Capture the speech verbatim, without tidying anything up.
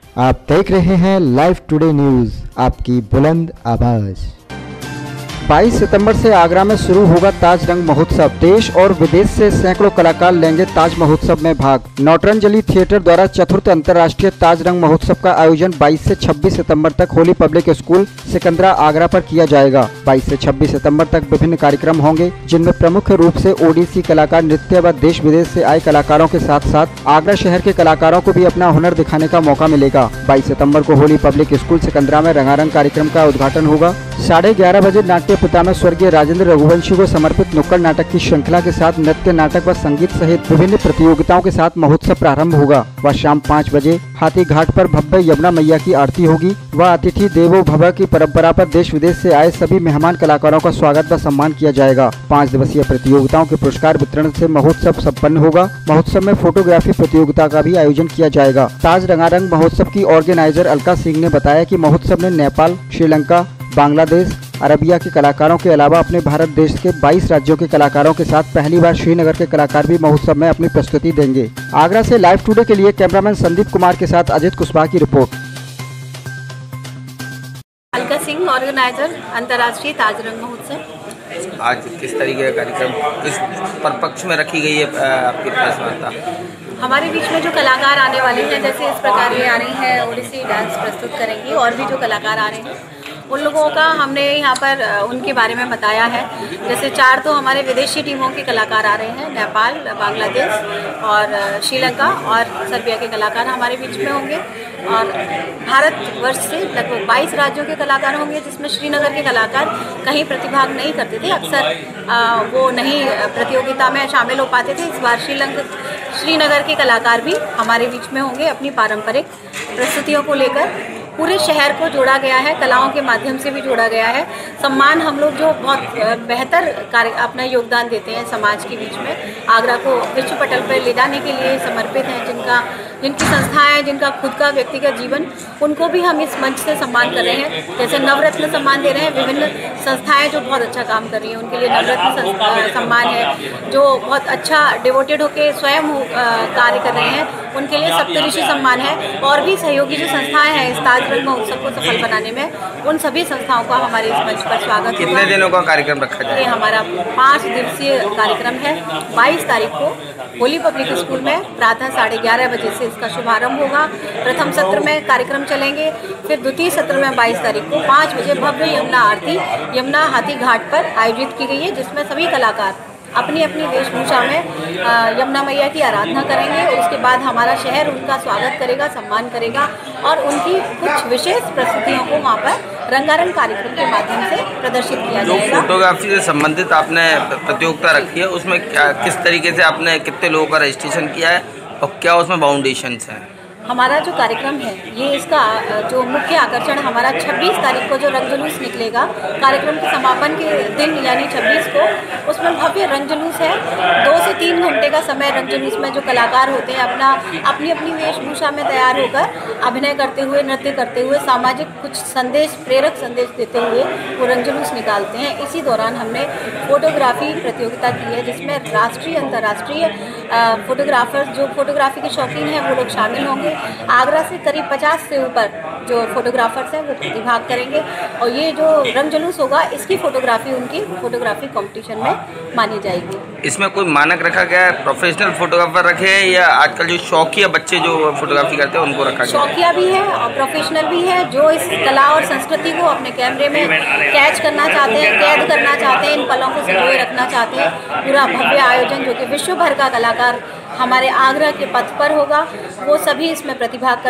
आप देख रहे हैं लाइव टुडे न्यूज़, आपकी बुलंद आवाज़। बाईस सितंबर से आगरा में शुरू होगा ताज रंग महोत्सव। देश और विदेश से सैकड़ों कलाकार लेंगे ताज महोत्सव में भाग। नौटरंजली थिएटर द्वारा चतुर्थ अंतर्राष्ट्रीय ताज रंग महोत्सव का आयोजन बाईस से छब्बीस सितंबर तक holy public school Sikandra Agra पर किया जाएगा। बाईस से छब्बीस सितंबर तक विभिन्न कार्यक्रम होंगे, जिनमें प्रमुख रूप से ओडीसी कलाकार, नृत्य व देश विदेश से आए कलाकारों के साथ साथ आगरा शहर के कलाकारों को भी अपना हुनर दिखाने का मौका मिलेगा। बाईस सितंबर को होली पब्लिक स्कूल सिकंदरा में रंगारंग कार्यक्रम का उद्घाटन होगा। साढ़े ग्यारह बजे नाट्य पिता में स्वर्गीय राजेंद्र रघुवंशी को समर्पित नुक्कड़ नाटक की श्रृंखला के साथ नृत्य, नाटक व संगीत सहित विभिन्न प्रतियोगिताओं के साथ महोत्सव प्रारंभ होगा। व शाम पाँच बजे हाथी घाट पर भव्य यमुना मैया की आरती होगी। व अतिथि देवो भव की परंपरा पर देश विदेश से आए सभी मेहमान कलाकारों का स्वागत व सम्मान किया जाएगा। पाँच दिवसीय प्रतियोगिताओं के पुरस्कार वितरण से महोत्सव संपन्न होगा। महोत्सव में फोटोग्राफी प्रतियोगिता का भी आयोजन किया जाएगा। ताज रंगारंग महोत्सव की ऑर्गेनाइजर अलका सिंह ने बताया कि महोत्सव में नेपाल, श्रीलंका, बांग्लादेश, अरबिया के कलाकारों के अलावा अपने भारत देश के बाईस राज्यों के कलाकारों के साथ पहली बार श्रीनगर के कलाकार भी महोत्सव में अपनी प्रस्तुति देंगे। आगरा से लाइव टुडे के लिए कैमरामैन संदीप कुमार के साथ अजित कुशवाहा की रिपोर्ट। अलका सिंह, ऑर्गेनाइजर अंतर्राष्ट्रीय ताज रंग महोत्सव। आज किस तरीके का कार्यक्रम किस परिपक्ष में रखी गई है आपकी प्रेस वार्ता? हमारे बीच में जो कलाकार आने वाले हैं, जैसे इस प्रकार ये आ रही हैं, ओडिसी डांस प्रस्तुत करेंगी, और भी जो कलाकार आ रहे हैं उन लोगों का हमने यहाँ पर उनके बारे में बताया है। जैसे चार तो हमारे विदेशी टीमों के कलाकार आ रहे हैं, नेपाल, बांग्लादेश और श्रीलंका और सर्बिया के कलाकार हमारे बीच में होंगे। और भारतवर्ष से लगभग बाईस राज्यों के कलाकार होंगे, जिसमें श्रीनगर के कलाकार कहीं प्रतिभाग नहीं करते थे, अक्सर वो नहीं प्रतियोगिता में शामिल हो पाते थे। इस बार श्रीलंका श्रीनगर के कलाकार भी हमारे बीच में होंगे। अपनी पारंपरिक प्रस्तुतियों को लेकर पूरे शहर को जोड़ा गया है, कलाओं के माध्यम से भी जोड़ा गया है। सम्मान हम लोग जो बहुत बेहतर कार्य अपना योगदान देते हैं समाज के बीच में, आगरा को विश्व पटल पर ले जाने के लिए समर्पित हैं, जिनका जिनकी संस्थाएं, जिनका खुद का व्यक्तिगत जीवन, उनको भी हम इस मंच से सम्मान कर रहे हैं। जैसे नवरत्न सम्मान दे रहे हैं, विभिन्न संस्थाएं जो बहुत अच्छा काम कर रही हैं उनके लिए नवरत्न सम्मान है। जो बहुत अच्छा डिवोटेड होकर स्वयं कार्य कर रहे हैं उनके लिए सप्तऋषि सम्मान है। और भी सहयोगी जो संस्थाएं हैं इस ताज रंग महोत्सव को सफल बनाने में, उन सभी संस्थाओं का हमारे इस मंच पर स्वागत। कितने दिनों का कार्यक्रम रखा जाए? ये हमारा पाँच दिवसीय कार्यक्रम है। बाईस तारीख को होली पब्लिक स्कूल में प्रातः साढ़े ग्यारह बजे से इसका शुभारंभ होगा। प्रथम सत्र में कार्यक्रम चलेंगे, फिर द्वितीय सत्र में बाईस तारीख को पाँच बजे भव्य यमुना आरती यमुना हाथी घाट पर आयोजित की गई है, जिसमें सभी कलाकार अपनी अपनी वेशभूषा में यमुना मैया की आराधना करेंगे। उसके बाद हमारा शहर उनका स्वागत करेगा, सम्मान करेगा और उनकी कुछ विशेष प्रस्तुतियों को वहाँ पर रंगारंग कार्यक्रम के माध्यम से प्रदर्शित किया जो जाएगा। फोटोग्राफी से संबंधित आपने प्रतियोगिता रखी है, उसमें क्या किस तरीके से आपने कितने लोगों का रजिस्ट्रेशन किया है और क्या उसमें बाउंडेशंस हैं? हमारा जो कार्यक्रम है, ये इसका जो मुख्य आकर्षण हमारा छब्बीस तारीख को जो रंग जुलूस निकलेगा, कार्यक्रम के समापन के दिन यानी छब्बीस को, उसमें भव्य रंग जुलूस है। दो से तीन घंटे का समय रंग जुलूस में जो कलाकार होते हैं अपना अपनी अपनी वेशभूषा में तैयार होकर अभिनय करते हुए, नृत्य करते हुए, सामाजिक कुछ संदेश, प्रेरक संदेश देते हुए वो रंग जुलूस निकालते हैं। इसी दौरान हमने फोटोग्राफी प्रतियोगिता की है, जिसमें राष्ट्रीय अंतर्राष्ट्रीय फोटोग्राफर जो फोटोग्राफी के शौकीन हैं वो लोग शामिल होंगे। आगरा से करीब पचास से ऊपर जो फोटोग्राफर्स हैं वो प्रतिभाग करेंगे और ये जो रंग जुलूस होगा इसकी फोटोग्राफी उनकी फोटोग्राफी कंपटीशन में मानी जाएगी। इसमें कोई मानक रखा गया है? प्रोफेशनल फोटोग्राफर रखे हैं या आजकल जो शौकिया बच्चे जो फोटोग्राफी करते हैं उनको रखा गया? शौकिया भी है और प्रोफेशनल भी है, जो इस कला और संस्कृति को अपने कैमरे में कैच करना चाहते हैं, कैद करना चाहते हैं, इन पलों को संजोए रखना चाहते हैं। पूरा भव्य आयोजन जो कि विश्व भर का कलाकार हमारे आगरा के पथ पर होगा, वो सभी इसमें प्रतिभाग कर